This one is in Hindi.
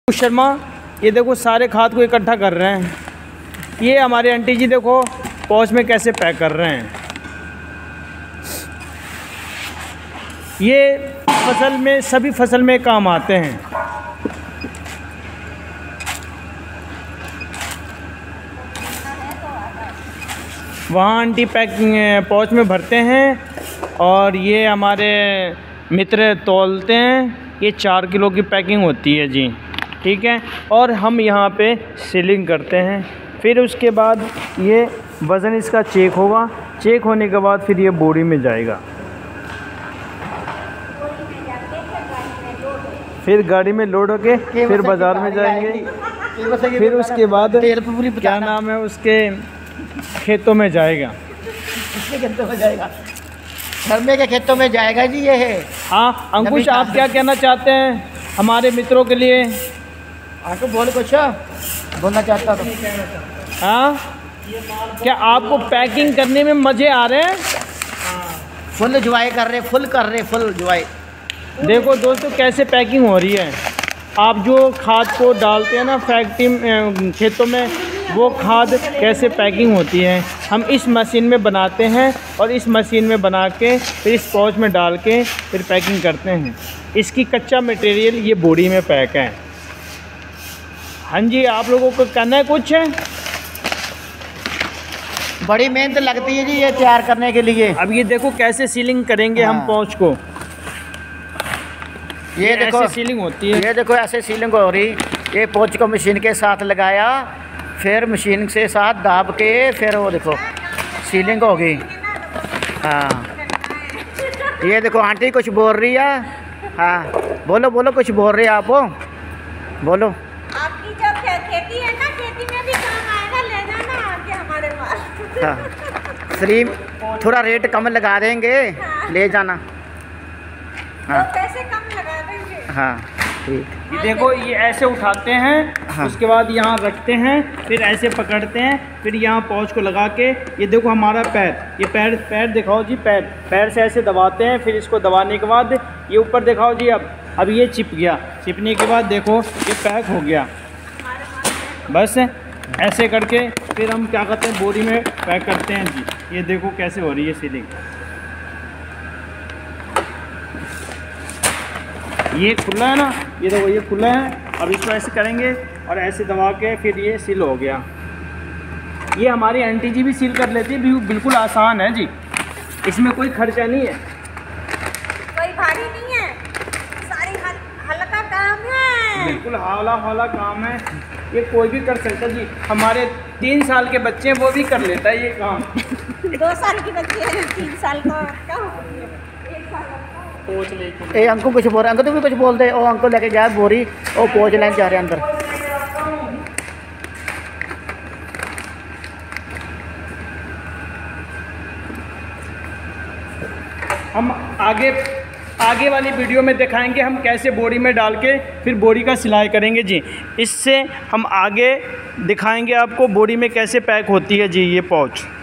शर्मा ये देखो सारे खाद को इकट्ठा कर रहे हैं। ये हमारे आंटी जी देखो पाउच में कैसे पैक कर रहे हैं। ये फसल में, सभी फसल में काम आते हैं। वहाँ आंटी पैकिंग पाउच में भरते हैं और ये हमारे मित्र तौलते हैं। ये 4 किलो की पैकिंग होती है जी, ठीक है। और हम यहाँ पे सीलिंग करते हैं। फिर उसके बाद ये वज़न इसका चेक होगा। चेक होने के बाद फिर ये बोरी में जाएगा। फिर गाड़ी में लोड होके फिर बाज़ार में जाएंगे। फिर उसके बाद क्या नाम है उसके खेतों में जाएगा। किसके खेतों में जाएगा? शर्मे के खेतों में जाएगा जी ये है। हाँ अंकुश, आप क्या कहना चाहते हैं हमारे मित्रों के लिए? आपको बोल कुछ बोलना चाहता तो। हाँ, क्या आपको पैकिंग करने में मज़े आ रहे हैं? फुल एंजॉय कर रहे, फुल एंजॉय। देखो दोस्तों कैसे पैकिंग हो रही है। आप जो खाद को डालते हैं ना फैक्ट्री खेतों में, वो खाद कैसे पैकिंग होती है हम इस मशीन में बनाते हैं और इस मशीन में बना के फिर इस पाउच में डाल के फिर पैकिंग करते हैं। इसकी कच्चा मटेरियल ये बोरी में पैक है। हाँ जी, आप लोगों को करना है कुछ? बड़ी मेहनत लगती है जी ये तैयार करने के लिए। अब ये देखो कैसे सीलिंग करेंगे हम पाउच को। ये देखो ऐसे सीलिंग होती है। ये देखो ऐसे सीलिंग हो रही। ये पाउच को मशीन के साथ लगाया, फिर मशीन से साथ दाब के फिर वो देखो सीलिंग हो गई। हाँ, ये देखो आंटी कुछ बोल रही है। हाँ बोलो बोलो, कुछ बोल रही है आप, बोलो। आपकी जो खेती है ना, खेती में भी काम आएगा, ले जाना आके हमारे पास। हाँ, फ्री थोड़ा रेट कम लगा देंगे। हाँ। ले जाना। हाँ, तो पैसे कम लगा देंगे। हाँ ठीक। ये देखो ये ऐसे उठाते हैं। हाँ। उसके बाद यहाँ रखते हैं, फिर ऐसे पकड़ते हैं, फिर यहाँ पाउच को लगा के ये देखो हमारा पैर, ये पैर दिखाओ जी। पैर से ऐसे दबाते हैं। फिर इसको दबाने के बाद ये ऊपर दिखाओ जी। अब ये चिप गया। चिपने के बाद देखो ये पैक हो गया। बस ऐसे करके फिर हम क्या करते हैं, बोरी में पैक करते हैं जी। ये देखो कैसे हो रही है सीलिंग। ये खुला है ना, ये देखो ये खुला है। अब इसको ऐसे करेंगे और ऐसे दबा के फिर ये सील हो गया। ये हमारी आंटी जी भी सील कर लेती है। बिल्कुल आसान है जी, इसमें कोई खर्चा नहीं है, कोई भारी नहीं है, सारी हल्का काम है, बिल्कुल हौला काम है। ये कोई भी कर सकता है जी। हमारे 3 साल के बच्चे हैं वो भी कर लेता है ये काम। 2 साल की बच्ची है, 3 साल का ए अंकल कुछ बोल रहे, अंकल तुम भी कुछ बोल दे। ओ अंकल लेके जाए बोरी, ओ पोच लाइन जा रहे हैं अंदर। हम आगे वाली वीडियो में दिखाएंगे हम कैसे बोरी में डाल के फिर बोरी का सिलाई करेंगे जी। इससे हम आगे दिखाएंगे आपको बोरी में कैसे पैक होती है जी ये पाउच।